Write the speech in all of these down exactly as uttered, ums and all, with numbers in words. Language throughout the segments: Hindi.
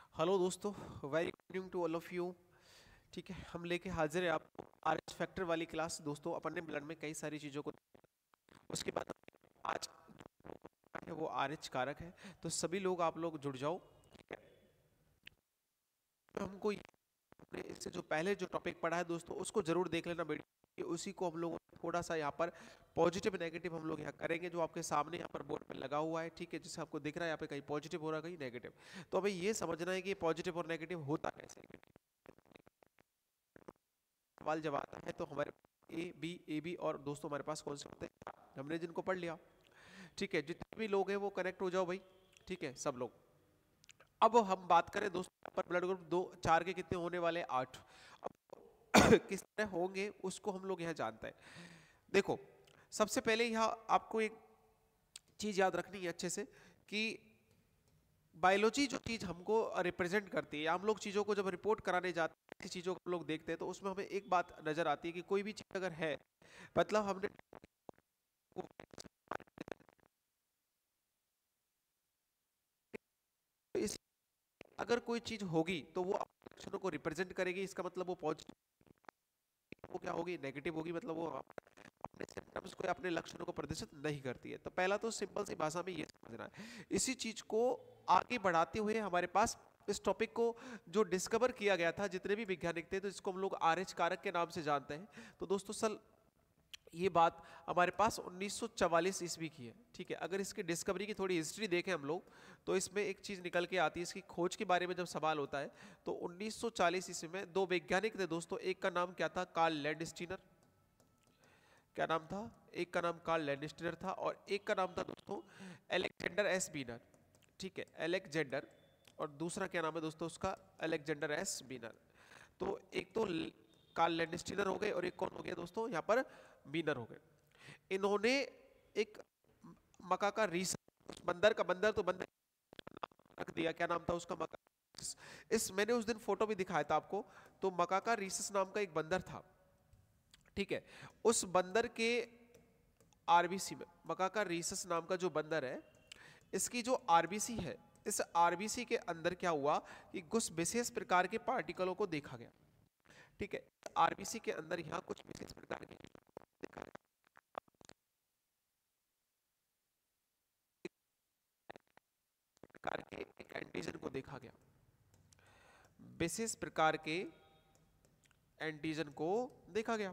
हेलो दोस्तों, very good evening to all of you. ठीक है, हम लेके हाजिर है आपको आर एच फैक्टर वाली क्लास। दोस्तों, अपन ने ब्लड में कई सारी चीज़ों को, उसके बाद आज है वो आर एच कारक है। तो सभी लोग, आप लोग जुड़ जाओ। ठीक है, तो हमको ये- अपने इससे जो पहले जो टॉपिक पढ़ा है दोस्तों, उसको जरूर देख लेना बेटी। उसी को हम लोग थोड़ा सा यहाँ पर पॉजिटिव नेगेटिव हम लोग यहाँ करेंगे, जो आपके सामने यहाँ पर बोर्ड पे लगा हुआ है। ठीक है, जिससे आपको दिख रहा है यहाँ पे कहीं पॉजिटिव हो रहा है कहीं नेगेटिव। तो हमें ये समझना है कि पॉजिटिव और नेगेटिव होता कैसे है। सवाल जब आता है तो हमारे ए बी ए बी और दोस्तों हमारे पास कौन से होते हैं, हमने जिनको पढ़ लिया। ठीक है, जितने भी लोग हैं वो कनेक्ट हो जाओ भाई। ठीक है सब लोग। अब हम बात करें दोस्तों, पर ब्लड ग्रुप दो चार के कितने होने वाले हैं? आठ। अब किस तरह होंगे उसको हम लोग यहाँ जानते हैं। देखो, सबसे पहले यहाँ आपको एक चीज याद रखनी है अच्छे से कि बायोलॉजी जो चीज हमको रिप्रेजेंट करती है, हम लोग चीजों को जब रिपोर्ट कराने जाते हैं, ऐसी चीजों को हम लोग देखते हैं, तो उसमें हमें एक बात नजर आती है कि कोई भी चीज अगर है, मतलब हमने इस अगर कोई चीज होगी तो वो अपने लक्षणों को रिप्रेजेंट करेगी। इसका मतलब वो पॉजिटिव, वो क्या होगी, नेगेटिव होगी। मतलब वो अपने सिम्टम्स को या अपने लक्षणों को प्रदर्शित नहीं करती है। तो पहला तो सिंपल सी भाषा में ये समझना है। इसी चीज को आगे बढ़ाते हुए हमारे पास इस टॉपिक को जो डिस्कवर किया गया था, जितने भी वैज्ञानिक थे, तो इसको हम लोग आर एच कारक के नाम से जानते हैं। तो दोस्तों सल ये बात हमारे पास उन्नीस सौ चवालीस ईस्वी की है। ठीक है, अगर इसकी डिस्कवरी की थोड़ी हिस्ट्री देखें हम लोग, तो इसमें एक चीज निकल के आती है। इसकी खोज के बारे में जब सवाल होता है, तो उन्नीस सौ चालीस ईस्वी में दो वैज्ञानिक थे दोस्तों। एक का नाम क्या था? Karl Landsteiner. क्या नाम था? एक का नाम कार्ल लैंडस्टीनर था और एक का नाम था दोस्तों एलेक्जेंडर एस बीनर। ठीक है, एलेक्जेंडर। और दूसरा क्या नाम है दोस्तों उसका? Alexander S Wiener. तो एक तो ल- कार्ल लैंडस्टीनर हो गए और एक कौन हो गया दोस्तों यहाँ पर? बीनर हो गए। इन्होंने एक मका का रीस उस बंदर का, बंदर तो बंदर रख दिया, क्या नाम था उसका? मका। इस मैंने उस दिन फोटो भी दिखाया था आपको। तो मका का रीसस नाम का एक बंदर था। ठीक है, उस बंदर के आरबीसी में, मकाका रीसस नाम का जो बंदर है, इसकी जो आरबीसी है, इस आरबीसी के अंदर क्या हुआ कि कुछ विशेष प्रकार के पार्टिकलों को देखा गया। ठीक है, आरबीसी के अंदर यहाँ कुछ विशेष प्रकार के देखा गया, प्रकार के एक एंटीजन को देखा गया, विशेष प्रकार के एंटीजन को देखा गया,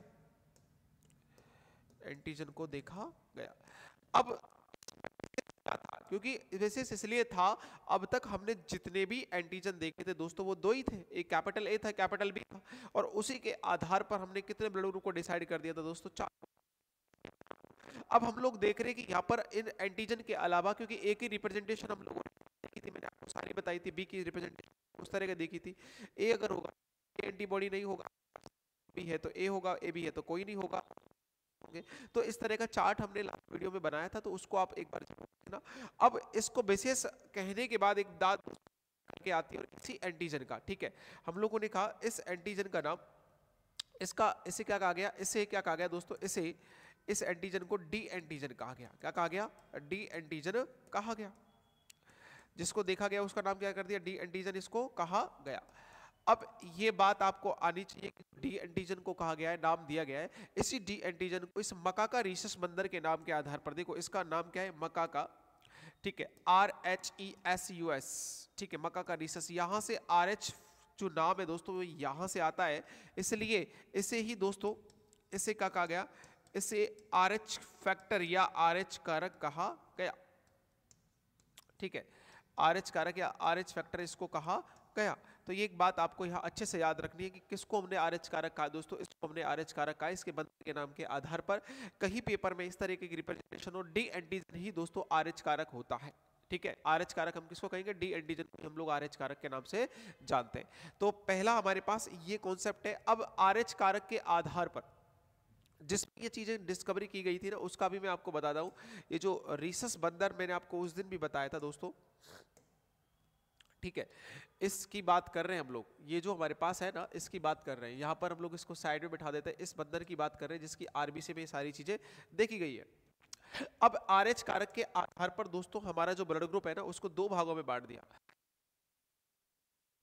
एंटीजन को देखा गया। अब क्या था? क्योंकि विशेष इसलिए था, अब तक हमने जितने भी एंटीजन देखे थे दोस्तों, वो दो ही थे। एक कैपिटल ए था, कैपिटल बी था। और उसी के आधार पर हमने कितने ब्लड ग्रुप को डिसाइड कर दिया था दोस्तों? चार। अब हम लोग देख रहे हैं कि यहाँ पर इन एंटीजन के अलावा, क्योंकि ए की रिप्रेजेंटेशन हम लोगों ने देखी थी, मैंने आपको सारी बताई थी, बी की रिप्रेजेंटेशन उस तरह की देखी थी। ए अगर होगा, एंटीबॉडी नहीं होगा, बी है तो ए होगा, ए बी है तो कोई नहीं होगा। होंगे। तो इस तरह का चार्ट हमने लास्ट वीडियो में बनाया था, तो उसको आप एक बार जरूर देखना। अब इसको विशेष कहने के बाद एक दांत करके आती है और इसी एंटीजन का, ठीक है, हम लोगों ने कहा इस एंटीजन का नाम, इसका इसे क्या कहा गया? इसे क्या कहा गया दोस्तों? इसे इस एंटीजन को डी एंटीजन कहा गया। क्या कहा गया? डी एंटीजन कहा गया। जिसको देखा गया उसका नाम क्या कर दिया? डी एंटीजन इसको कहा गया। अब ये बात आपको आनी चाहिए कि डी एंटीजन को कहा गया है, नाम दिया गया है। इसी डी एंटीजन को इस मकाका रीसस बंदर के नाम के आधार पर, देखो इसका नाम क्या है? मकाका। ठीक है, R H E S U S. ठीक है, मकाका रीसस, यहां से आर एच जो नाम है दोस्तों वो यहां से आता है। इसलिए इसे ही दोस्तों, इसे क्या कहा गया? इसे आर एच फैक्टर या आर एच कारक कहा गया। ठीक है, आर एच कारक या आर एच फैक्टर इसको कहा गया। तो ये एक बात आपको यहाँ अच्छे से याद रखनी है कि किसको हमने आर एच कारक कहा दोस्तों? इसको हमने आर एच कारक कहा इसके बंदर के नाम के आधार पर। कहीं पेपर में इस तरह की रिप्रेजेंटेशन हो, डी एंटीजन ही दोस्तों आर एच कारक होता है। ठीक है, आर एच कारक हम किसको कहेंगे? डी एंटीजन को हम लोग आर एच कारक के नाम से जानते हैं। तो पहला हमारे पास ये कॉन्सेप्ट है। अब आर एच कारक के आधार पर जिसमें ये चीजें डिस्कवरी की गई थी ना, उसका भी मैं आपको बता दूं। ये जो रीसस बंदर मैंने आपको उस दिन भी बताया था दोस्तों, ठीक है, इसकी बात कर रहे हैं हम लोग। ये जो हमारे पास है ना, इसकी बात कर रहे हैं। यहां पर हम लोग इसको साइड में बिठा देते हैं। इस बंदर की बात कर रहे हैं जिसकी आरबीसी में ये सारी चीजें देखी गई है। अब आरएच कारक के आधार पर दोस्तों हमारा जो ब्लड ग्रुप है ना, उसको दो भागों में बांट दिया।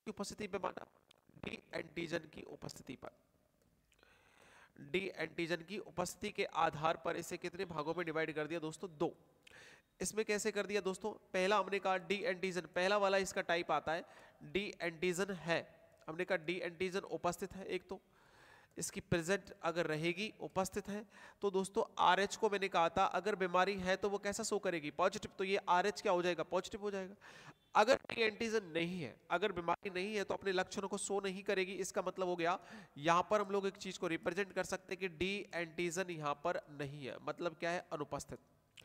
की उपस्थिति पे माना, डी एंटीजन की उपस्थिति पर, डी एंटीजन की उपस्थिति के आधार पर इसे कितने भागों में डिवाइड कर दिया दोस्तों, दो। इसमें कैसे कर दिया दोस्तों, पहला हमने कहा डी एंटीजन, पहला वाला इसका टाइप आता है डी एंटीजन है, हमने कहा डी एंटीजन उपस्थित है, एक तो इसकी प्रेजेंट अगर रहेगी, उपस्थित है, तो दोस्तों आर एच को मैंने कहा था अगर बीमारी है तो वो कैसा शो करेगी, पॉजिटिव, तो ये आर एच क्या हो जाएगा, पॉजिटिव हो जाएगा। अगर डी एंटीजन नहीं है, अगर बीमारी नहीं है तो अपने लक्षणों को शो नहीं करेगी, इसका मतलब हो गया यहां पर हम लोग एक चीज को रिप्रेजेंट कर सकते हैं कि डी एंटीजन यहां पर नहीं है, मतलब क्या है, अनुपस्थित।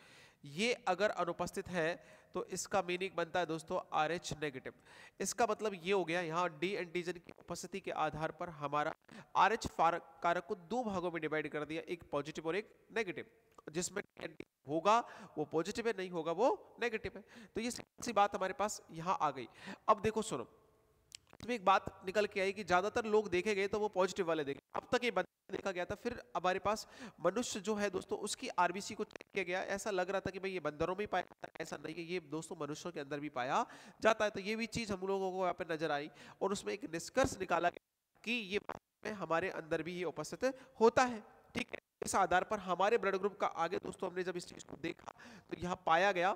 ये अगर अनुपस्थित है तो इसका मीनिंग बनता है दोस्तों आर एच नेगेटिव। इसका मतलब ये हो गया यहाँ डी एंटीजन की उपस्थिति के आधार पर हमारा आर एच कारक को दो भागों में डिवाइड कर दिया, एक पॉजिटिव और एक नेगेटिव, जिसमें होगा वो पॉजिटिव है, नहीं होगा वो नेगेटिव है। तो ये सी बात हमारे पास यहाँ आ गई। अब देखो सुनो, इसमें एक बात निकल के आई कि ज्यादातर लोग देखे गए तो वो पॉजिटिव वाले देखे, अब तक ये देखा गया था, फिर हमारे पास मनुष्य जो है दोस्तों उसकी आरबीसी को चेक किया गया, ऐसा लग रहा था कि भाई ये बंदरों में ही पाया जाता है, ऐसा नहीं है, ये दोस्तों मनुष्यों के अंदर भी पाया जाता है। तो ये भी चीज हम लोगों को यहाँ पे नजर आई और उसमें एक निष्कर्ष निकाला गया कि ये हमारे अंदर भी ये उपस्थित होता है, ठीक है। इस आधार पर हमारे ब्लड ग्रुप का आगे दोस्तों हमने जब इस चीज को देखा तो यहाँ पाया गया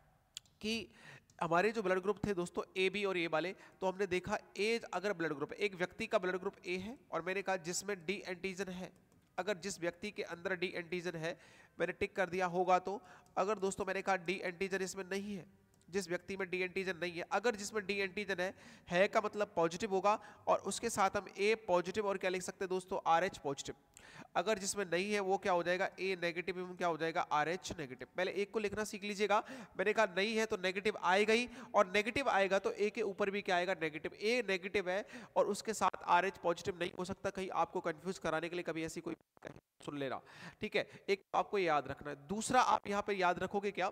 कि हमारे जो ब्लड ग्रुप थे दोस्तों ए बी और ए वाले, तो हमने देखा ए अगर ब्लड ग्रुप, एक व्यक्ति का ब्लड ग्रुप ए है और मैंने कहा जिसमें डी एंटीजन है, अगर जिस व्यक्ति के अंदर डी एंटीजन है मैंने टिक कर दिया होगा, तो अगर दोस्तों मैंने कहा डी एंटीजन इसमें नहीं है, जिस व्यक्ति में डी एंटीजन नहीं है, अगर जिसमें डी एंटीजन है है का मतलब पॉजिटिव होगा और उसके साथ हम ए पॉजिटिव और क्या लिख सकते हैं दोस्तों आर एच पॉजिटिव। अगर जिसमें नहीं है वो क्या हो जाएगा ए नेगेटिव एवं क्या हो जाएगा आर एच नेगेटिव। पहले एक को लिखना सीख लीजिएगा, मैंने कहा नहीं है तो नेगेटिव आएगा ही, और नेगेटिव आएगा तो ए के ऊपर भी क्या आएगा नेगेटिव, ए नेगेटिव है और उसके साथ आर एच पॉजिटिव नहीं हो सकता, कहीं आपको कंफ्यूज कराने के लिए कभी ऐसी कोई सुन लेना, ठीक है। एक तो आपको याद रखना है, दूसरा आप यहाँ पे याद रखोगे क्या,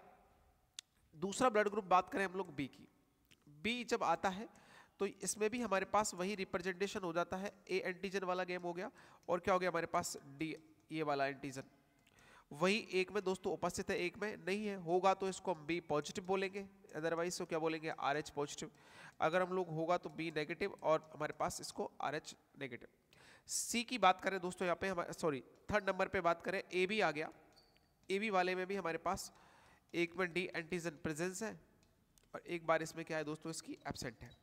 दूसरा ब्लड ग्रुप बात करें हम लोग बी की, बी जब आता है तो इसमें भी हमारे पास वही रिप्रेजेंटेशन हो जाता है, ए एंटीजन वाला गेम हो गया और क्या हो गया हमारे पास डी ये वाला एंटीजन, वही एक में दोस्तों उपस्थित है एक में नहीं है, होगा तो इसको हम बी पॉजिटिव बोलेंगे, अदरवाइज तो क्या बोलेंगे आर एच पॉजिटिव, अगर हम लोग होगा तो बी नेगेटिव और हमारे पास इसको आर एच नेगेटिव। सी की बात करें दोस्तों यहाँ पे हमारे सॉरी थर्ड नंबर पे बात करें, ए बी आ गया, ए बी वाले में भी हमारे पास एक में डी एंटीजन प्रेजेंस है और एक बार इसमें क्या है दोस्तों इसकी एब्सेंट है,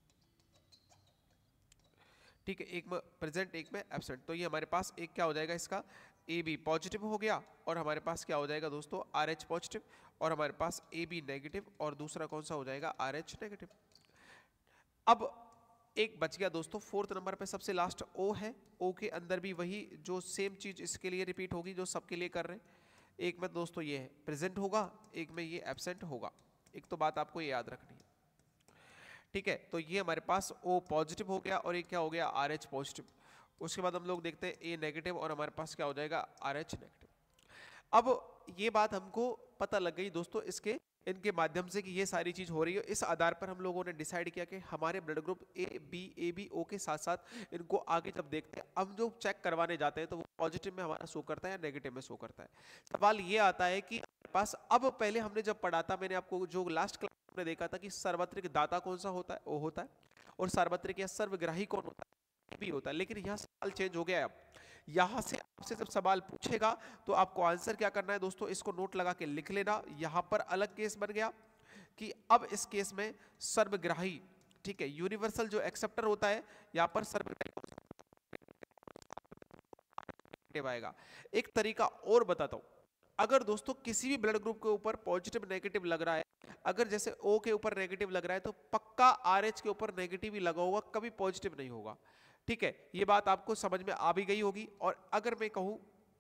ठीक है, एक में प्रेजेंट एक में एब्सेंट। तो ये हमारे पास एक क्या हो जाएगा इसका ए बी पॉजिटिव हो गया और हमारे पास क्या हो जाएगा दोस्तों आर एच पॉजिटिव और हमारे पास ए बी नेगेटिव और दूसरा कौन सा हो जाएगा आर एच नेगेटिव। अब एक बच गया दोस्तों फोर्थ नंबर पे सबसे लास्ट ओ है, ओ के अंदर भी वही जो सेम चीज इसके लिए रिपीट होगी जो सबके लिए कर रहे हैं, एक में दोस्तों ये है प्रेजेंट होगा, एक में ये एब्सेंट होगा, एक तो बात आपको ये याद रखनी है, ठीक है। तो ये हमारे पास O पॉजिटिव हो गया और ये क्या हो गया आर एच पॉजिटिव। उसके बाद हम लोग देखते हैं ए नेगेटिव और हमारे पास क्या हो जाएगा आर एच नेगेटिव। अब ये बात हमको पता लग गई दोस्तों इसके इनके माध्यम से कि ये सारी चीज हो रही है, इस आधार पर हम लोगों ने डिसाइड किया कि हमारे blood group A B A B O के साथ साथ इनको आगे जब देखते हैं हम जो चेक करवाने जाते हैं तो वो पॉजिटिव में हमारा शो करता है या नेगेटिव में शो करता है। सवाल ये आता है कि पास अब पहले हमने जब पढ़ा था, मैंने आपको जो लास्ट क्लास में देखा था कि सार्वत्रिक दाता कौन सा होता है, वो होता है, और सार्वत्रिक या सर्वग्राही कौन होता है, भी होता है। लेकिन यहाँ सवाल चेंज हो गया है, अब यहाँ से आपसे जब सवाल पूछेगा तो आपको आंसर क्या करना है दोस्तों, इसको नोट लगा के लिख लेना। यहाँ पर अलग केस बन गया कि अब इस केस में सर्वग्राही, ठीक है, यूनिवर्सल जो एक्सेप्टर होता है यहाँ पर सर्वग्राही आएगा। एक तरीका और बताता हूं, अगर दोस्तों किसी भी ब्लड ग्रुप के ऊपर पॉजिटिव नेगेटिव लग रहा है, अगर जैसे O के ऊपर नेगेटिव लग रहा है तो पक्का आर एच के ऊपर नेगेटिव ही लगा होगा, कभी पॉजिटिव नहीं होगा, ठीक है। ये बात आपको समझ में आ भी गई होगी। और अगर मैं कहूं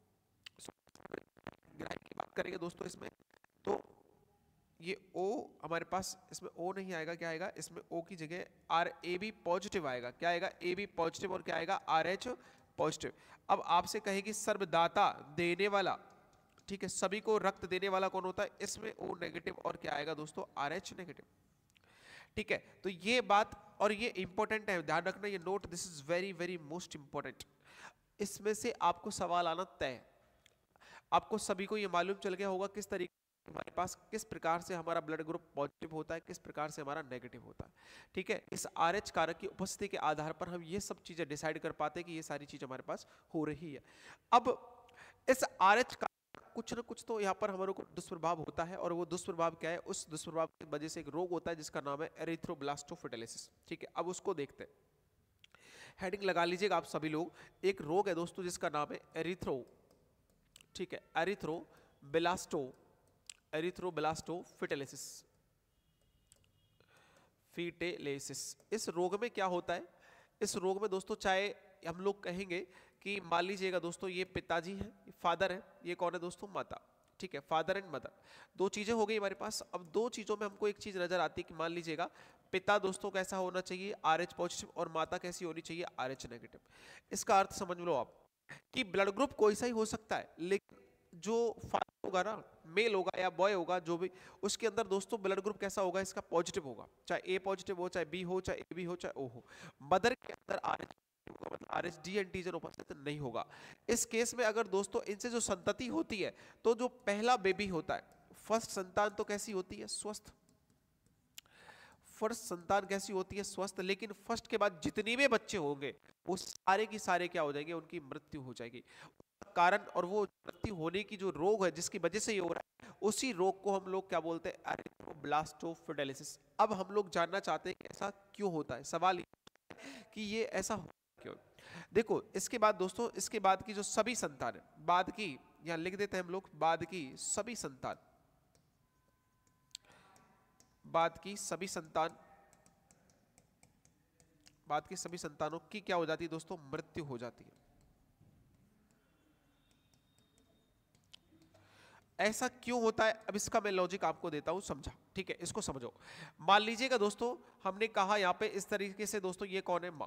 ग्राही की बात करेंगे दोस्तों इसमें, तो ये O हमारे पास इसमें O नहीं आएगा, क्या आएगा इसमें O की जगह आर ए बी पॉजिटिव आएगा, क्या आएगा ए बी पॉजिटिव और क्या आएगा आर एच पॉजिटिव। अब आपसे कहेगी सर्वदाता देने वाला, ठीक है, सभी को रक्त देने वाला कौन होता है, इसमें O नेगेटिव और क्या आएगा दोस्तों आर एच नेगेटिव, ठीक है। तो ये बात और ये इंपॉर्टेंट है, ध्यान रखना, ये note, this is very very most important. इसमें से आपको सवाल आना तय, आपको सभी को ये मालूम चल गया होगा किस तरीके हमारे पास किस प्रकार से हमारा ब्लड ग्रुप पॉजिटिव होता है, किस प्रकार से हमारा नेगेटिव होता है। ठीक है, इस आर एच कारक की उपस्थिति के आधार पर हम ये सब चीजें डिसाइड कर पाते हैं कि ये सारी चीजें हमारे पास हो रही है। अब इस आर एच का कुछ ना कुछ तो यहाँ पर हमारे को दुष्प्रभाव होता है, और वो दुष्प्रभाव क्या है, उस दुष्प्रभाव की वजह से एक रोग होता है जिसका नाम है एरिथ्रोब्लास्टोफिटोलिसिस। ठीक है, अब उसको देखते हैं, हेडिंग लगा लीजिएगा आप सभी लोग। एक रोग है दोस्तों जिसका नाम है एरिथ्रो, ठीक है, एरिथ्रोब्लास्टो एरिथ्रोब्लास्टोफिटोलिसिस, फिटेलेसिस। इस रोग में क्या होता है, इस रोग में दोस्तों चाहे हम लोग कहेंगे कि मान लीजिएगा दोस्तों ये पिताजी है, फादर है, ये कौन है दोस्तों, माता। ठीक है, फादर एंड मदर, दो चीजें हो गई हमारे पास। अब दो चीजों में हमको एक चीज नजर आती है कि मान लीजिएगा पिता दोस्तों कैसा होना चाहिए, आर एच पॉजिटिव, और माता कैसी होनी चाहिए, आर एच नेगेटिव। इसका अर्थ समझ लो आप कि ब्लड ग्रुप कोई सा ही हो सकता है, लेकिन जो फादर होगा ना, मेल होगा या बॉय होगा, जो भी, उसके अंदर दोस्तों ब्लड ग्रुप कैसा होगा, इसका पॉजिटिव होगा, चाहे ए पॉजिटिव हो, चाहे बी हो, चाहे ए बी हो, चाहे ओ हो। मदर के अंदर आर एच मतलब आर एच डी एंटीजन उपस्थित नहीं होगा। इस केस में अगर दोस्तों इनसे जो संतति होती है, तो जो पहला बेबी होता है, फर्स्ट संतान तो कैसी होती है, स्वस्थ। फर्स्ट संतान कैसी होती है, स्वस्थ। लेकिन फर्स्ट के बाद जितने भी बच्चे होंगे वो सारे की सारे क्या हो जाएंगे, उनकी मृत्यु हो जाएगी। कारण और वो मृत्यु होने की जो रोग है जिसकी वजह से ये हो रहा है, उसी रोग को हम लोग क्या बोलते हैं, एरिथ्रोब्लास्टोफिटोलिसिस। अब हम लोग जानना चाहते हैं कि ऐसा क्यों होता है, सवाल ये कि ये ऐसा हो क्यों। देखो इसके बाद दोस्तों, इसके बाद की जो सभी संतान है, बाद की, यहां लिख देते हैं हम लोग, बाद की सभी संतान, बाद की सभी संतान, बाद की सभी संतानों की क्या हो जाती है दोस्तों, मृत्यु हो जाती है। ऐसा क्यों होता है, अब इसका मैं लॉजिक आपको देता हूं, समझा। ठीक है, इसको समझो। मान लीजिएगा दोस्तों, हमने कहा यहां पे इस तरीके से दोस्तों, ये कौन है, मां।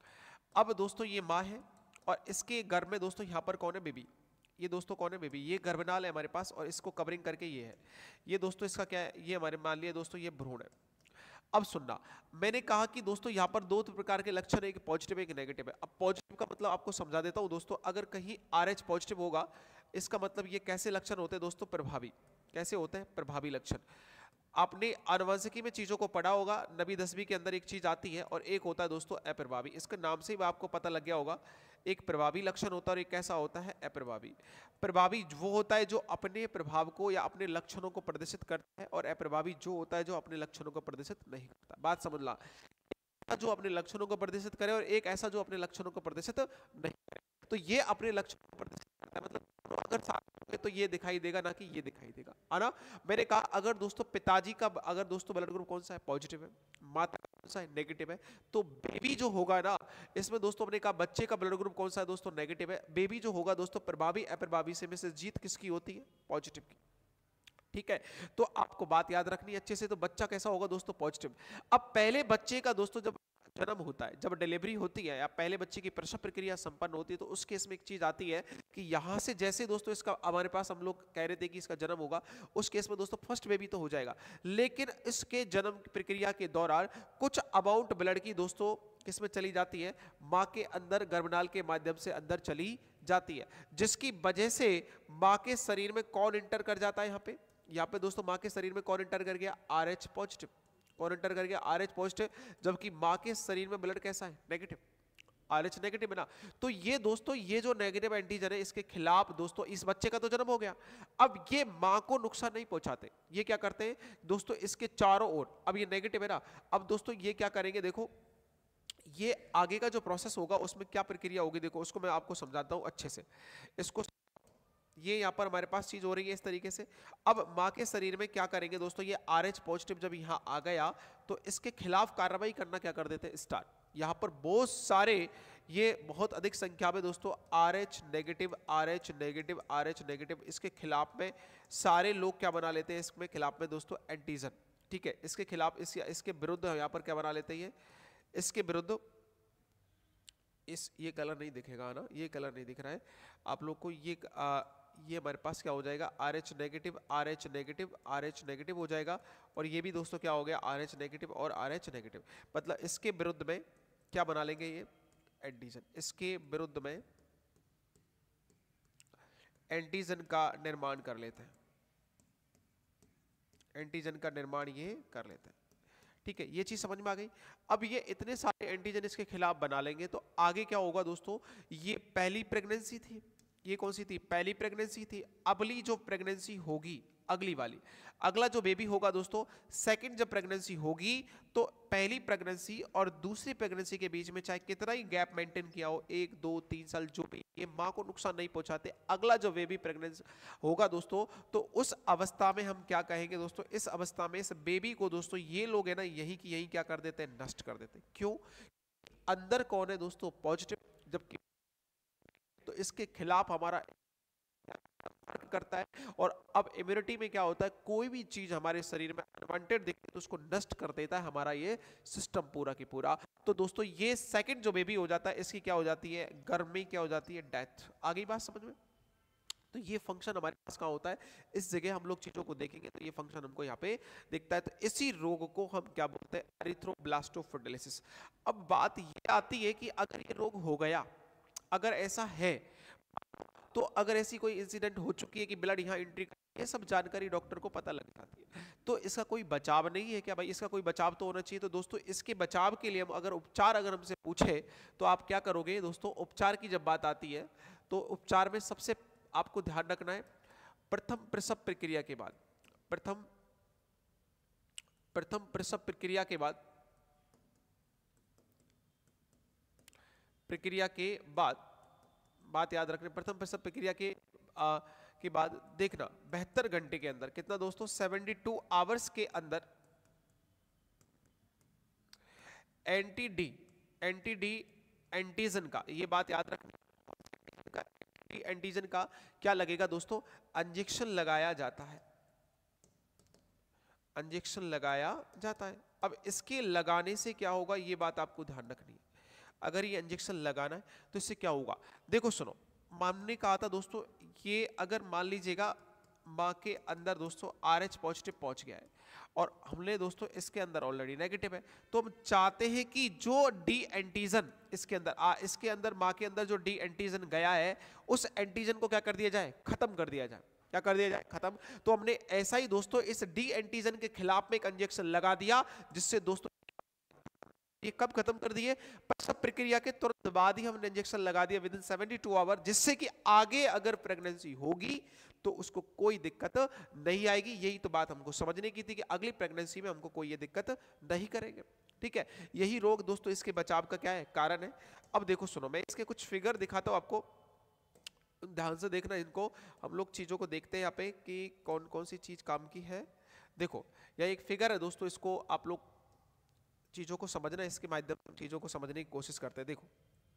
अब दोस्तों ये मां है, और इसके गर्भ में दोस्तों यहां पर कौन है, बेबी। ये दोस्तों कौन है, बेबी। ये गर्भनाल है हमारे पास, और इसको कवरिंग करके ये है, ये दोस्तों इसका क्या है, ये हमारे मान लिया दोस्तों ये भ्रूण है। अब सुनना, मैंने कहा कि दोस्तों यहाँ पर दो प्रकार के लक्षण है, एक पॉजिटिव एक नेगेटिव है। अब पॉजिटिव का मतलब आपको समझा देता हूँ दोस्तों, अगर कहीं आर एच पॉजिटिव होगा, इसका मतलब ये कैसे लक्षण होते हैं दोस्तों, प्रभावी। कैसे होते हैं, प्रभावी लक्षण। आपने आनुवंशिकी में चीजों को पढ़ा होगा, नवी दसवीं के अंदर एक चीज आती है, और एक होता है दोस्तों अप्रभावी। इसके नाम से ही आपको पता लग गया होगा, एक प्रभावी लक्षण होता है और एक कैसा होता है, अप्रभावी। प्रभावी वो होता है जो अपने प्रभाव को या अपने लक्षणों को प्रदर्शित करता है, और अप्रभावी जो होता है जो अपने लक्षणों को प्रदर्शित नहीं करता। बात समझ ला, जो अपने लक्षणों को प्रदर्शित करे और एक ऐसा जो अपने लक्षणों को प्रदर्शित नहीं करे। तो ये अपने लक्षणों को प्रदर्शित करता है, मतलब अगर साथ में तो ये दिखाई देगा, ना कि ये दिखाई देगा, है ना। मैंने कहा अगर दोस्तों पिताजी का, अगर दोस्तों ब्लड ग्रुप कौन सा है, पॉजिटिव है, माता का कौन सा है, नेगेटिव है, तो बेबी जो होगा ना, इसमें दोस्तों हमने कहा बच्चे का ब्लड ग्रुप कौन सा है दोस्तों, नेगेटिव है। बेबी जो होगा दोस्तों, प्रभावी अप्रभावी से में से जीत किसकी होती है, पॉजिटिव की। ठीक है, तो आपको बात याद रखनी अच्छे से। तो बच्चा कैसा होगा दोस्तों, पॉजिटिव। अब पहले बच्चे का दोस्तों जब जन्म होता है, जब डिलीवरी होती है या पहले बच्चे की प्रसव प्रक्रिया संपन्न होती है, तो उस केस में एक चीज आती है कि यहां से जैसे दोस्तों इसका हमारे पास हम लोग कह रहे थे कि इसका जन्म होगा, उस केस में दोस्तों फर्स्ट बेबी तो हो जाएगा, लेकिन इसके जन्म प्रक्रिया के दौरान कुछ अमाउंट ब्लड की दोस्तों किसमें चली जाती है, मां के अंदर गर्भनाल के माध्यम से अंदर चली जाती है, जिसकी वजह से मां के शरीर में कौन इंटर कर जाता है, यहाँ पे यहाँ पे दोस्तों मां के शरीर में कौन इंटर कर गया, आर एच पॉजिटिव। कौन इंटर कर गया, आर एच पॉजिटिव, जबकि मां के शरीर में ब्लड कैसा है, नेगेटिव, आर एच नेगेटिव है ना। तो ये दोस्तों ये जो नेगेटिव एंटीजन है, इसके खिलाफ दोस्तों इस बच्चे का तो जन्म हो गया, अब ये मां को नुकसान नहीं पहुंचाते। ये क्या करते हैं दोस्तों, इसके चारों ओर, अब ये नेगेटिव है ना, अब दोस्तों ये क्या करेंगे, देखो ये आगे का जो प्रोसेस होगा उसमें क्या प्रक्रिया होगी, देखो उसको मैं आपको समझाता हूं अच्छे से। इसको ये यहाँ पर हमारे पास चीज हो रही है इस तरीके से। अब माँ के शरीर में क्या करेंगे दोस्तों, ये आर एच पॉजिटिव जब यहाँ आ गया, तो इसके खिलाफ कार्रवाई करना क्या कर देते हैं, स्टार्ट। यहाँ पर बहुत सारे, ये बहुत अधिक संख्या में दोस्तों R H negative, R H negative, R H negative, इसके खिलाफ में सारे लोग क्या बना लेते हैं, इसमें खिलाफ में दोस्तों एंटीजन। ठीक है, इसके खिलाफ, इस इसके विरुद्ध यहाँ पर क्या बना लेते हैं, इसके विरुद्ध, इस ये कलर नहीं दिखेगा ना, ये कलर नहीं दिख रहा है आप लोग को, ये आ, ये हमारे पास क्या हो जाएगा, R H negative, R H negative, R H negative हो जाएगा, और ये भी दोस्तों क्या हो गया, आर एच नेगेटिव और आर एच नेगेटिव। मतलब इसके विरुद्ध में क्या बना लेंगे, ये एंटीजन, इसके विरुद्ध में एंटीजन का निर्माण कर लेते हैं। एंटीजन का निर्माण ये कर लेते हैं। ठीक है, ये चीज समझ में आ गई। अब ये इतने सारे एंटीजन इसके खिलाफ बना लेंगे तो आगे क्या होगा दोस्तों, ये पहली प्रेगनेंसी थी, ये कौन सी थी, पहली प्रेगनेंसी थी। अगली जो प्रेगनेंसी होगी, अगली वाली, अगला जो बेबी होगा दोस्तों, सेकंड जब प्रेगनेंसी होगी तो पहली प्रेगनेंसी और दूसरी प्रेगनेंसी के बीच में चाहे कितना ही गैप मेंटेन किया हो, एक दो तीन साल, जो भी, ये माँ को नुकसान नहीं पहुंचाते। अगला जो बेबी प्रेगनेंसी होगा दोस्तों, तो उस अवस्था में हम क्या कहेंगे दोस्तों, इस अवस्था में इस बेबी को दोस्तों ये लोग है ना, यही की यही क्या कर देते हैं, नष्ट कर देते हैं। क्यों, अंदर कौन है दोस्तों, पॉजिटिव, जबकि तो इसके खिलाफ हमारा करता है। और अब इम्यूनिटी में क्या होता है, कोई भी चीज हमारे शरीर में अनवांटेड दिखती है तो उसको नष्ट कर देता है हमारा ये सिस्टम पूरा की पूरा। तो दोस्तों ये सेकंड जो बेबी हो जाता है, इसकी क्या हो जाती है, गर्भ में क्या हो जाती है, डेथ। आगे बात समझ में। तो ये फंक्शन हमारे पास कहाँ होता है, इस जगह हम लोग चीजों को देखेंगे तो ये फंक्शन हमको यहाँ पे दिखता है। तो इसी रोग को हम क्या बोलते हैं, एरिथ्रोब्लास्टोफिटोलिसिस। अब बात ये आती है कि अगर ये रोग हो गया, अगर ऐसा है, तो अगर ऐसी कोई इंसिडेंट हो चुकी है कि ब्लड यहाँ एंट्री, ये सब जानकारी डॉक्टर को पता लग जाती है, तो इसका कोई बचाव नहीं है क्या भाई, इसका कोई बचाव तो होना चाहिए। तो दोस्तों इसके बचाव के लिए हम अगर उपचार अगर हमसे पूछे तो आप क्या करोगे दोस्तों, उपचार की जब बात आती है तो उपचार में सबसे आपको ध्यान रखना है, प्रथम प्रसव प्रक्रिया के बाद, प्रथम प्रथम प्रसव प्रक्रिया के बाद प्रक्रिया के बाद बात याद रखने, प्रथम प्रसव प्रक्रिया के आ, के बाद देखना बहत्तर घंटे के अंदर, कितना दोस्तों, बहत्तर आवर्स के अंदर anti D anti D antigen का, ये बात याद रखना, एंटीजन का क्या लगेगा दोस्तों, इंजेक्शन लगाया जाता है, इंजेक्शन लगाया जाता है। अब इसके लगाने से क्या होगा, ये बात आपको ध्यान रखनी है। अगर ये इंजेक्शन लगाना है तो इससे क्या होगा, देखो सुनो, हमने कहा था दोस्तों, ये अगर मान लीजिएगा माँ के अंदर दोस्तों आर एच पॉजिटिव पहुंच गया है और हमने दोस्तों इसके अंदर ऑलरेडी नेगेटिव है, तो हम चाहते हैं कि जो डी एंटीजन इसके अंदर आ, इसके अंदर माँ के अंदर जो डी एंटीजन गया है, उस एंटीजन को क्या कर दिया जाए, खत्म कर दिया जाए। क्या कर दिया जाए, खत्म। तो हमने ऐसा ही दोस्तों इस डी एंटीजन के खिलाफ में एक इंजेक्शन लगा दिया, जिससे दोस्तों ये कब खत्म कर दिए, प्रसव प्रक्रिया के तुरंत बाद ही हमने इंजेक्शन लगा दिया within seventy two hour, जिससे कि आगे अगर प्रेगनेंसी होगी तो उसको कोई दिक्कत नहीं आएगी। यही तो बात हमको समझने की थी कि अगली प्रेगनेंसी में हमको कोई ये दिक्कत नहीं करेंगे। ठीक है, यही रोग दोस्तों इसके बचाव का क्या है, कारण है। अब देखो सुनो, मैं इसके कुछ फिगर दिखाता हूं आपको, ध्यान से देखना इनको। हम लोग चीजों को देखते हैं यहाँ पे कि कौन कौन सी चीज काम की है। देखो यह एक फिगर है दोस्तों, इसको आप लोग चीजों को समझना, इसके माध्यम से चीजों को समझने की कोशिश करते हैं। देखो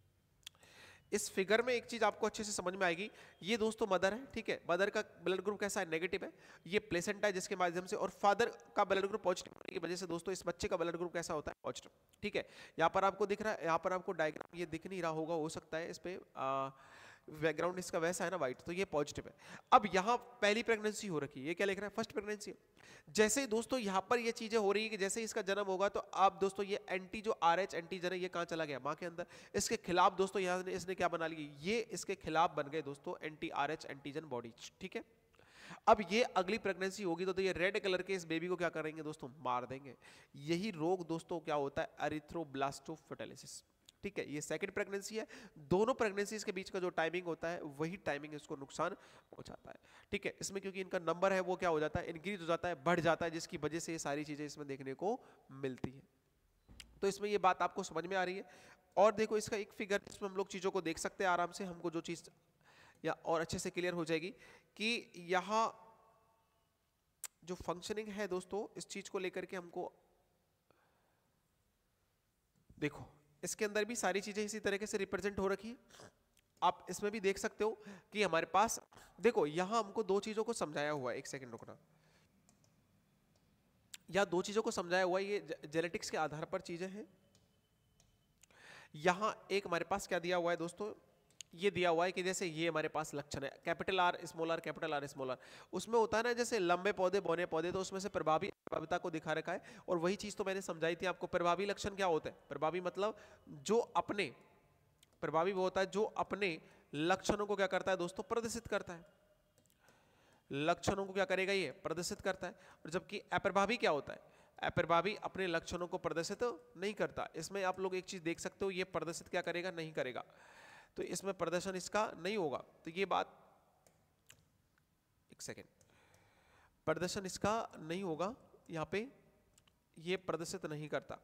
इस फिगर में एक चीज आपको अच्छे से समझ में आएगी, ये दोस्तों मदर है, ठीक है, मदर का ब्लड ग्रुप कैसा है, नेगेटिव है, ये प्लेसेंटा है जिसके माध्यम से, और फादर का ब्लड ग्रुप पॉजिटिव होने की वजह से दोस्तों इस बच्चे का ब्लड ग्रुप कैसा होता है, पॉजिटिव। ठीक है, यहाँ पर आपको दिख रहा है, यहाँ पर आपको डायग्राम ये दिख नहीं रहा होगा, हो सकता है इस पे बैकग्राउंड इसका वैसा है ना वाइट, तो ये पॉजिटिव है। अब यहाँ पहली प्रेगनेंसी हो रखी है, ये क्या लिख रहा है, फर्स्ट प्रेगनेंसी। जैसे ही दोस्तों यहाँ पर ये चीजें हो रही है कि जैसे ही इसका जन्म होगा तो आप दोस्तों ये एंटी जो आर एच एंटीजन है ये कहाँ चला गया, माँ के अंदर। इसके खिलाफ दोस्तों यहाँ ने इसने क्या बना ली, ये इसके खिलाफ बन गए दोस्तों anti R H antigen bodies. ठीक है, अब ये अगली प्रेगनेंसी होगी तो, तो ये रेड कलर के इस बेबी को क्या करेंगे दोस्तों, मार देंगे। यही रोग दोस्तों क्या होता है, एरिथ्रोब्लास्टोफिटोलिसिस। ठीक है, ये सेकंड प्रेगनेंसी है, दोनों प्रेगनेंसीज के बीच का जो टाइमिंग होता है वही टाइमिंग इसको नुकसान पहुंचाता है। ठीक है, इसमें क्योंकि इनका नंबर है वो क्या हो जाता है, इंक्रीज हो जाता है, बढ़ जाता है, जिसकी वजह से ये सारी चीजें इसमें देखने को मिलती है। तो इसमें ये बात आपको समझ में आ रही है। और देखो इसका एक फिगर, इसमें हम लोग चीजों को देख सकते हैं आराम से, हमको जो चीज या और अच्छे से क्लियर हो जाएगी कि यहाँ जो फंक्शनिंग है दोस्तों इस चीज को लेकर के हमको देखो, इसके अंदर भी सारी चीजें इसी तरीके से रिप्रेजेंट हो रखी है। आप इसमें भी देख सकते हो कि हमारे पास देखो यहां हमको दो चीजों को समझाया हुआ है, एक सेकंड रुकना, या दो चीजों को समझाया हुआ है, ये जेनेटिक्स के आधार पर चीजें हैं। यहां एक हमारे पास क्या दिया हुआ है दोस्तों, ये दिया हुआ है कि जैसे ये हमारे पास लक्षण है, capital R small R capital R small R, उसमें होता है ना जैसे लंबे पौधे बौने पौधे, तो उसमें से प्रभावी प्रभाविता को दिखा रखा है। और वही चीज तो मैंने समझाई थी आपको, प्रभावी लक्षण क्या होता है, प्रभावी मतलब जो अपने, प्रभावी वो होता है जो अपने लक्षणों को क्या करता है दोस्तों, प्रदर्शित करता है। लक्षणों को क्या करेगा, ये प्रदर्शित करता है। और जबकि अप्रभावी क्या होता है, अप्रभावी अपने लक्षणों को प्रदर्शित नहीं करता। इसमें आप लोग एक चीज देख सकते हो, ये प्रदर्शित क्या करेगा, नहीं करेगा, तो इसमें प्रदर्शन इसका नहीं होगा। तो ये बात, एक सेकेंड, प्रदर्शन इसका नहीं होगा, यहाँ पे ये प्रदर्शित नहीं करता,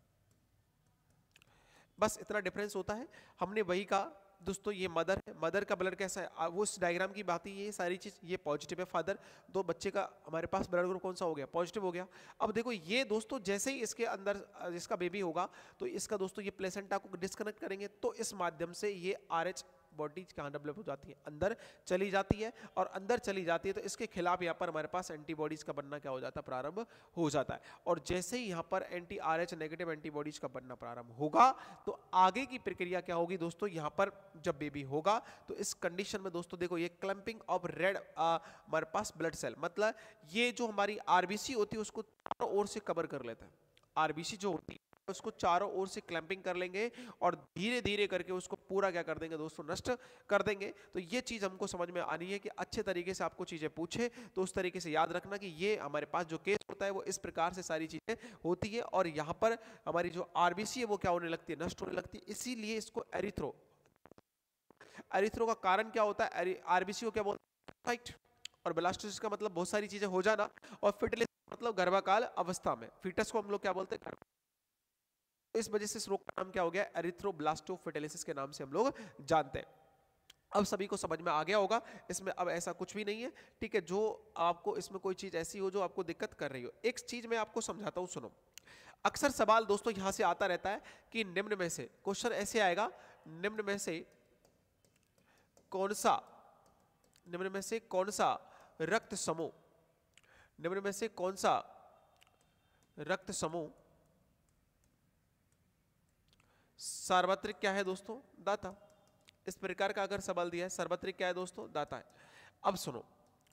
बस इतना डिफरेंस होता है। हमने वही कहा दोस्तों, ये मदर है, मदर का ब्लड कैसा है, वो इस डायग्राम की बात ही, ये सारी चीज, ये पॉजिटिव है फादर, तो बच्चे का हमारे पास ब्लड ग्रुप कौन सा हो गया, पॉजिटिव हो गया। अब देखो ये दोस्तों जैसे ही इसके अंदर इसका बेबी होगा तो इसका दोस्तों ये प्लेसेंटा को डिस्कनेक्ट करेंगे, तो इस माध्यम से ये आर एच बॉडी कहाँ डेवलप हो जाती है, अंदर चली जाती है, और अंदर चली जाती है तो इसके खिलाफ यहाँ पर हमारे पास एंटीबॉडीज का बनना क्या हो जाता है, प्रारंभ हो जाता है। और जैसे ही यहाँ पर anti R H negative antibodies का बनना प्रारंभ होगा तो आगे की प्रक्रिया क्या होगी दोस्तों, यहाँ पर जब बेबी होगा तो इस कंडीशन में दोस्तों देखो ये क्लैंपिंग ऑफ रेड हमारे पास ब्लड सेल, मतलब ये जो हमारी आरबीसी होती है उसको चारों ओर से कवर कर लेता है। आरबीसी जो होती है उसको चारों ओर से क्लैंपिंग कर लेंगे और धीरे धीरे करके उसको पूरा क्या कर देंगे दोस्तों, नष्ट कर देंगे। तो ये चीज हमको समझ में आनी है कि अच्छे तरीके से आपको चीजें पूछे तो उस तरीके से याद रखना कि ये हमारे पास जो केस होता है वो इस प्रकार से सारी चीजें होती है, और यहाँ पर हमारी जो आरबीसी है वो क्या होने लगती है, नष्ट होने लगती है। इसीलिए इसको एरिथ्रो, एरिथ्रो का कारण क्या होता है, आरबीसी को क्या बोलते हैं, राइट, और ब्लास्टोसिस का मतलब बहुत सारी चीजें हो जाना, और फिटलिस मतलब गर्भाकाल अवस्था में, फीटस को हम लोग क्या बोलते हैं, इस वजह से इस रोग का नाम क्या हो गया, एरिथ्रोब्लास्टोफिटेलिसिस के नाम से हम लोग जानते हैं। अब सभी को समझ में आ गया होगा, इसमें अब ऐसा कुछ भी नहीं है, ठीक है, जो आपको इसमें कोई चीज ऐसी हो जो आपको दिक्कत कर रही हो। एक चीज मैं आपको समझाता हूं, सुनो। अक्सर सवाल दोस्तों यहां से आता रहता है कि निम्न में से, क्वेश्चन ऐसे आएगा, निम्न में से कौन सा, निम्न में से कौन सा रक्त समूह, निम्न में से कौन सा रक्त समूह सार्वत्रिक क्या है दोस्तों, दाता। इस प्रकार का अगर सवाल दिया है, सार्वत्रिक क्या है दोस्तों, दाता है। अब सुनो,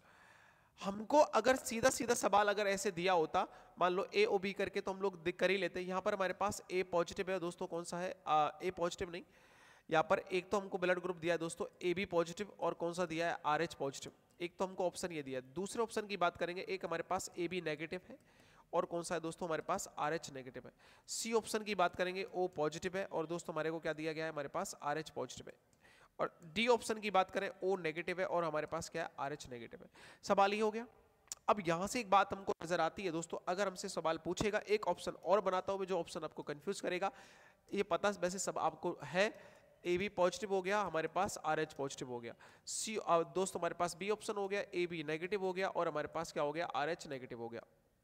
हमको अगर सीधा सीधा सवाल अगर ऐसे दिया होता, मान लो ए ओ बी करके, तो हम लोग कर ही लेते हैं। यहाँ पर हमारे पास ए पॉजिटिव है दोस्तों, कौन सा है, ए पॉजिटिव नहीं, यहाँ पर एक तो हमको ब्लड ग्रुप दिया है दोस्तों ए बी पॉजिटिव, और कौन सा दिया है, आर एच पॉजिटिव। एक तो हमको ऑप्शन ये दिया है। दूसरे ऑप्शन की बात करेंगे, एक हमारे पास ए बी नेगेटिव है, और कौन सा है दोस्तों, हमारे पास आर एच नेगेटिव है। सी ऑप्शन की बात करेंगे, ओ पॉजिटिव है, और दोस्तों हमारे को क्या दिया गया है, हमारे पास आर एच पॉजिटिव है। और डी ऑप्शन की बात करें, ओ नेगेटिव है, और हमारे पास क्या है, आर एच नेगेटिव है। सवाल ही हो गया। अब यहां से एक बात हमको नजर आती है दोस्तों, अगर हमसे सवाल पूछेगा, एक ऑप्शन और बनाता हूं मैं, जो ऑप्शन आपको कंफ्यूज करेगा। ये पता वैसे सब आपको है, ए बी पॉजिटिव हो गया, हमारे पास आर एच पॉजिटिव हो गया। सी दोस्तों हमारे पास बी ऑप्शन हो गया, ए बी नेगेटिव हो गया, और हमारे पास क्या हो गया, आर एच नेगेटिव हो गया।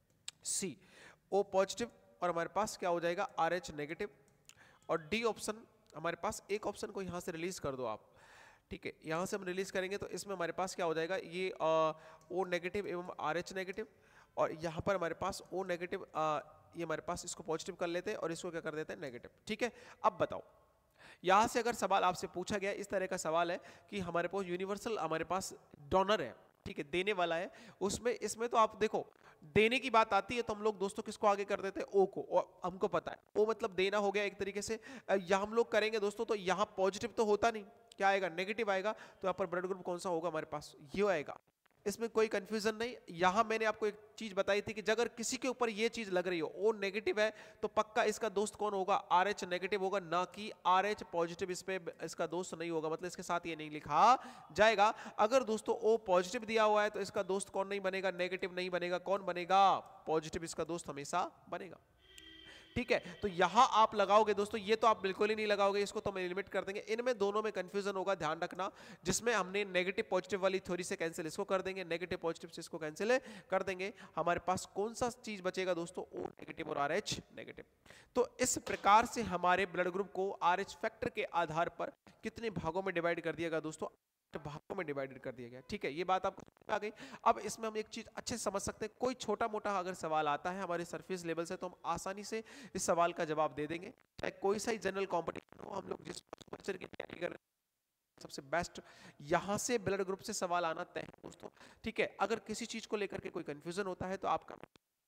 सी ओ पॉजिटिव, और हमारे पास क्या हो जाएगा, आर एच नेगेटिव। और डी ऑप्शन हमारे पास, एक ऑप्शन को यहां से रिलीज कर दो आप, ठीक है, यहां से हम रिलीज करेंगे तो इसमें हमारे पास क्या हो जाएगा, ये ओ नेगेटिव एवं आर एच नेगेटिव, और यहाँ पर हमारे पास ओ नेगेटिव, ये हमारे पास इसको पॉजिटिव कर लेते हैं और इसको क्या कर देते हैं, नेगेटिव। ठीक है, अब बताओ, यहां से अगर सवाल आपसे पूछा गया, इस तरह का सवाल है कि हमारे पास यूनिवर्सल, हमारे पास डोनर है, ठीक है, देने वाला है, उसमें इसमें तो आप देखो, देने की बात आती है तो हम लोग दोस्तों किसको आगे कर देते हैं, ओ को, और हमको पता है ओ मतलब देना हो गया एक तरीके से। यहाँ हम लोग करेंगे दोस्तों, तो यहाँ पॉजिटिव तो होता नहीं, क्या आएगा, नेगेटिव आएगा, तो यहाँ पर ब्लड ग्रुप कौन सा होगा, हमारे पास ये आएगा। इसमें कोई कंफ्यूजन नहीं। यहां मैंने आपको एक चीज बताई थी कि अगर किसी के ऊपर ये चीज लग रही हो, ओ नेगेटिव है, तो पक्का इसका दोस्त कौन होगा, आर एच नेगेटिव होगा, ना कि आर एच पॉजिटिव इस पे इसका दोस्त नहीं होगा, मतलब इसके साथ ये नहीं लिखा जाएगा। अगर दोस्तों ओ पॉजिटिव दिया हुआ है तो इसका दोस्त कौन नहीं बनेगा, नेगेटिव नहीं बनेगा, कौन बनेगा, पॉजिटिव इसका दोस्त हमेशा बनेगा। ठीक है, तो यहां आप लगाओगे दोस्तों, ये तो आप बिल्कुल ही नहीं लगाओगे, इसको तो हम एलिमिनेट कर देंगे। इनमें दोनों में कंफ्यूजन होगा, ध्यान रखना, जिसमें हमने नेगेटिव पॉजिटिव वाली थ्योरी से कैंसिल इसको कर देंगे, नेगेटिव पॉजिटिव से इसको कैंसिल कर देंगे। हमारे पास कौन सा चीज बचेगा दोस्तों, ओ नेगेटिव और आर एच नेगेटिव। तो इस प्रकार से हमारे ब्लड ग्रुप को आर एच फैक्टर के आधार पर कितने भागों में डिवाइड कर दिया गया दोस्तों, भागों में डिवाइडेड कर दिया गया। ठीक है, ये बात आपको आ गई। अब इसमें हम एक चीज अच्छे से समझ सकते हैं, कोई छोटा मोटा अगर सवाल आता है हमारे सरफेस लेवल से तो हम आसानी से इस सवाल का जवाब दे देंगे, चाहे कोई सा ही जनरल कॉम्पिटिशन हो। हम लोग जिस लेक्चर की तैयारी कर रहे हैं सबसे बेस्ट यहां से ब्लड ग्रुप से सवाल आना तय है दोस्तों। ठीक है, अगर किसी चीज को लेकर के कोई कंफ्यूजन होता है तो आपका,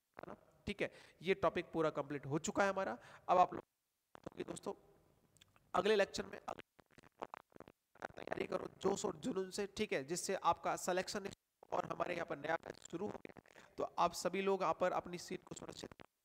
ठीक है, ये टॉपिक पूरा कंप्लीट हो चुका है हमारा। अब आप लोग दोस्तों अगले लेक्चर में तैयारी करो जोश और जुनून से, ठीक है, जिससे आपका सिलेक्शन और हमारे यहाँ पर नया बैच शुरू हो गया है। तो आप सभी लोग यहाँ पर अपनी सीट को सुरक्षित